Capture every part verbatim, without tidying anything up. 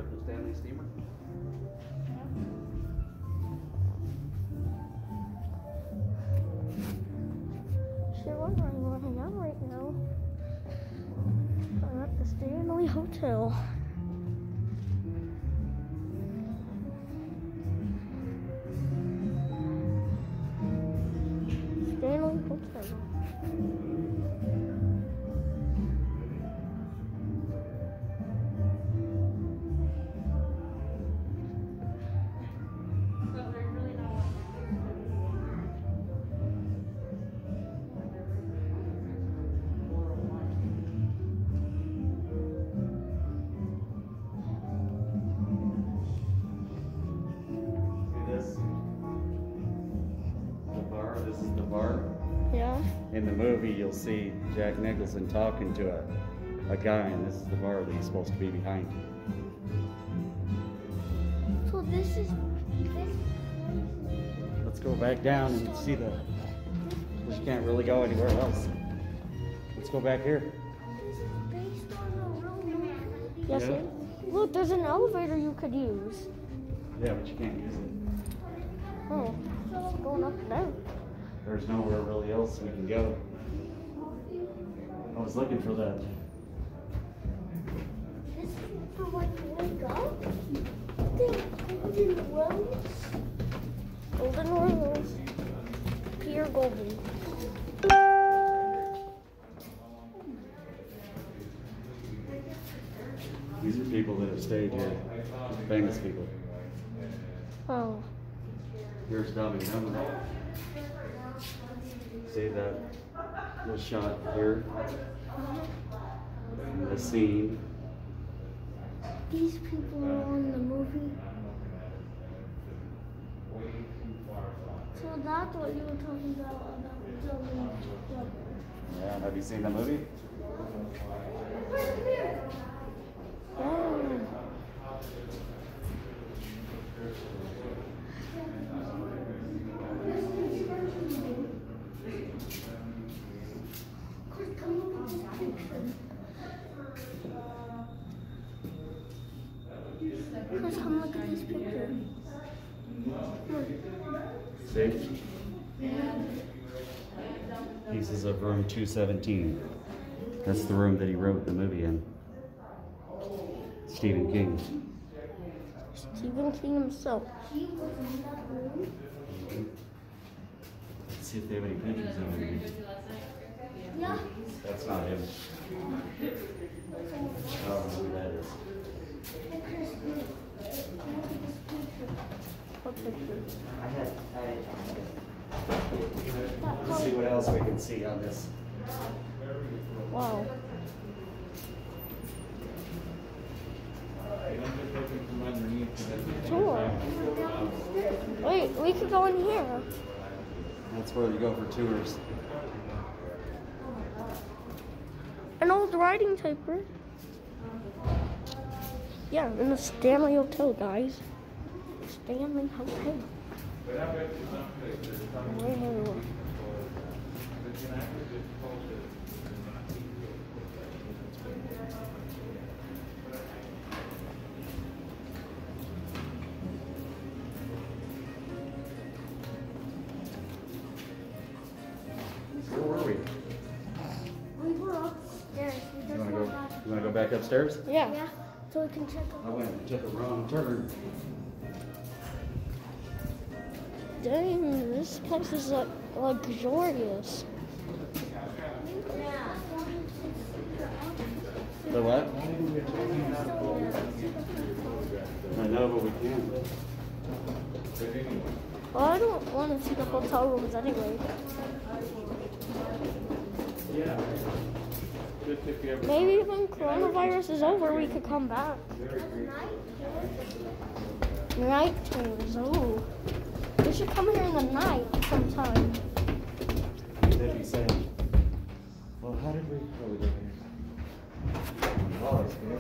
of the Stanley steamer? Sure wondering where I am right now. I'm at the Stanley Hotel. Stanley Hotel. Yeah. In the movie, you'll see Jack Nicholson talking to a, a guy, and this is the bar that he's supposed to be behind. So this is this. Let's go back down and see the. Because you can't really go anywhere else. Let's go back here. This is based on a real movie. Yes. Yeah. It, look, there's an elevator you could use. Yeah, but you can't use it. Oh, it's going up and down. There's nowhere really else we can go. I was looking for that. This is for what we go? The Golden Rose. Golden Rose. Pure golden. These are people that have stayed here. Famous people. Oh. Here's Dumb and Dumber. See that was shot here. The scene. These people are on the movie. So that's what you were talking about about the movie. Yeah, have you seen the movie? Oh. Chris, come look at this picture. See? Pieces of room two seventeen. That's the room that he wrote the movie in. Stephen King. Stephen King himself. Let's see if they have any pictures of him. Yeah. That's not him. I don't know who that is. What picture? I had, I, let's see what else we can see on this. Wow. Tour. Wait, we could go in here. That's where you go for tours. An old writing paper. Yeah, in the Stanley Hotel, guys. Stanley Hotel. Wow. Where were we? We were upstairs. We You just wanna go, went back. you wanna go back upstairs? Yeah. Yeah. So we can check I out. went and took a wrong turn. Dang, this place is like luxurious. The what? I know, but we can't. Well, I don't want to see the hotel rooms anyway. Yeah. Maybe when coronavirus is over, we could come back. Night tours, oh. We should come here in the night sometime. They'd be saying, well, how did we, how we get here? Oh, it's good.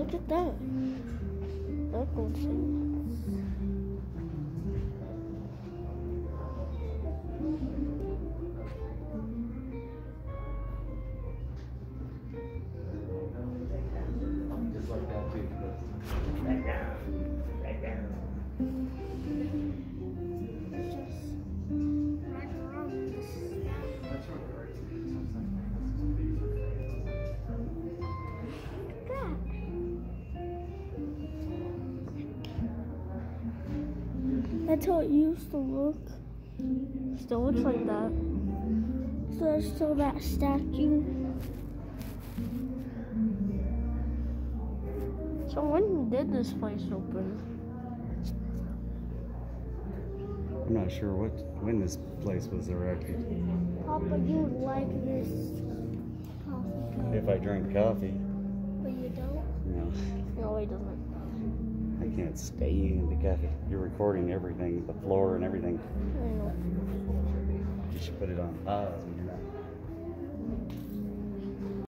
Look at that. That gold thing. Just like that too. Back down. Back down. That's how it used to look. Still looks like that. So there's still that statue. So when did this place open? I'm not sure what when this place was erected. Papa, you would like this coffee cup. If I drink coffee. But you don't? No. No, he doesn't. I can't stay in the cafe. You're recording everything, the floor and everything. I know. You should put it on pause when you're